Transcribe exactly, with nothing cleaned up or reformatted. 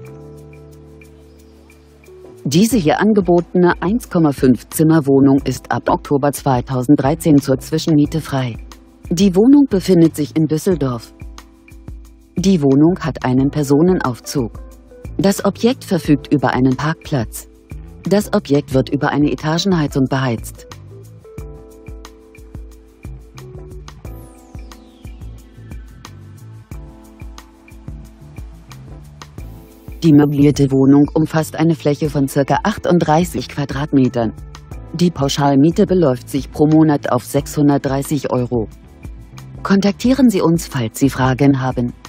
Diese hier angebotene eins Komma fünf Zimmer Wohnung ist ab Oktober zweitausenddreizehn zur Zwischenmiete frei. Die Wohnung befindet sich in Düsseldorf. Die Wohnung hat einen Personenaufzug. Das Objekt verfügt über einen Parkplatz. Das Objekt wird über eine Etagenheizung beheizt. Die möblierte Wohnung umfasst eine Fläche von ca. achtunddreißig Quadratmetern. Die Pauschalmiete beläuft sich pro Monat auf sechshundertdreißig Euro. Kontaktieren Sie uns, falls Sie Fragen haben.